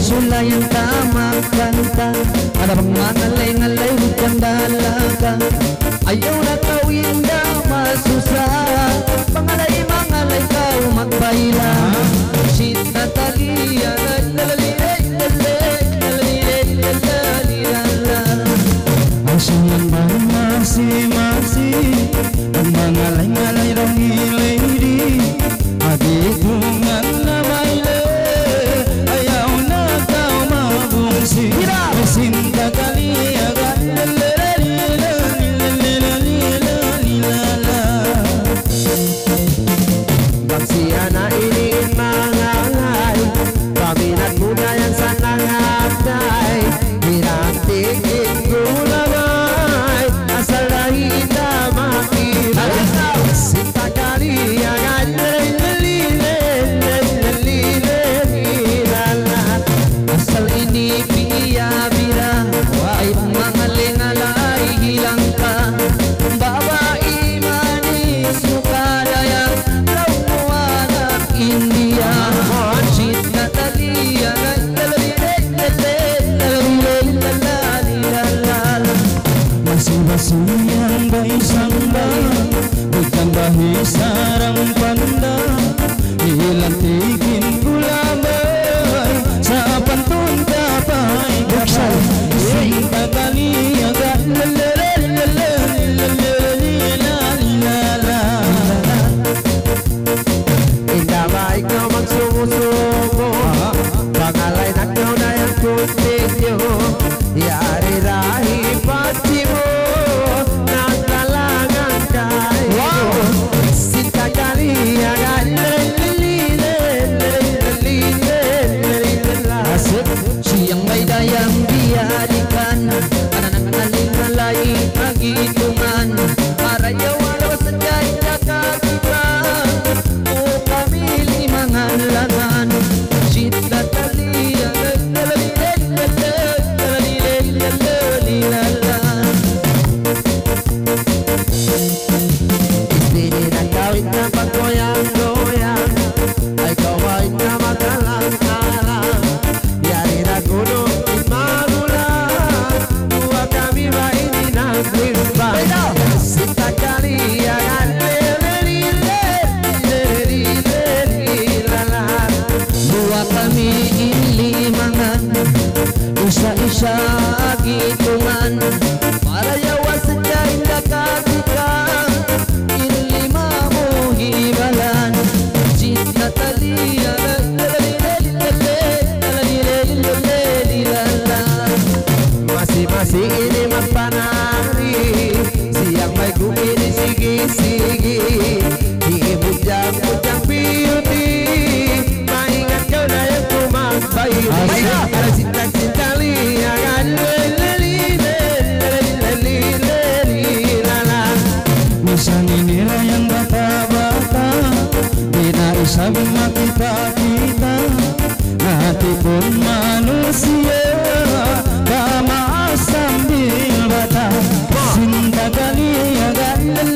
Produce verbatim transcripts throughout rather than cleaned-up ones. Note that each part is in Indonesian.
sulay ang tamang kanta. Para bang mangalay-ngalay huwag dalaga. Ayaw na tawin na masusa. Mangalay-mangalay ka magbayla. Shit na taliya lalaliray lalay lalaliray lalaliray. Asyang bang masi-masi ang mangalay-ngalay rangi-lady. Aditungan na baile ayaw na kau mabungsi. Sinta kaliaga Bagsiana ini mangalay paminat muda yang sanang abday. Hiratingin gulamay asal dahita makilala. Sinta kaliaga asal ini bira-bira. Wahai mangalay-ngalay hilang ka. Babae manis muka daya laut anak India. Cid na taliya masih-masih yang baik samba bukan bahi sarang panda. Hilang tikin gulamay sa pantun kapay kapay. Sinta kaliaga indah baik kau magsumo-sumo. Pangalay na kau na yung kuntinyo. Yari rahi pati mo naglalangan kayo. Sinta kaliaga siyang may dayang biyalikan. Pananang-aling-alay agitungan. Para yawalas sa diyay nakakibang o kami limangan langan. Cita taliya istini na kawit na paggoyang-goyang ay kawait na magalang-galang. Yari na gunong imagulang buwag kami ba ini naglimba. Sinta kaliagan buwag kami ilimangan. Isa-isa agitungan. Para yawas sa diyay nakakikang ilima mo hibalan. Cid na taliya masih-masih ini magpanari. Siyang may gumini sige-sige. Himujang-mujang beauty. Maingat kau na yung kumagbayo. Para cinta-cinta liyangan minsan inilah yang bata-bata. Di naisabing makita-kita. Hati pun manusia sambil bata. Sinta kaliaga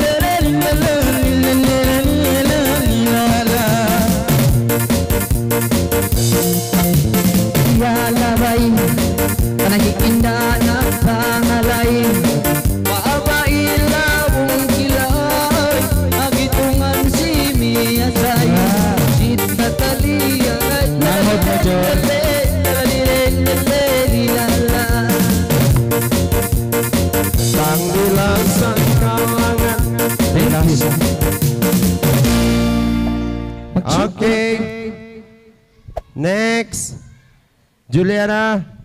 yalabay kanahig indah na pangalay. Babae labong kilay agitungan si miyasay. Cid na taliya namod na Diyos panggilan sa kalangan. Okay, next Juliana.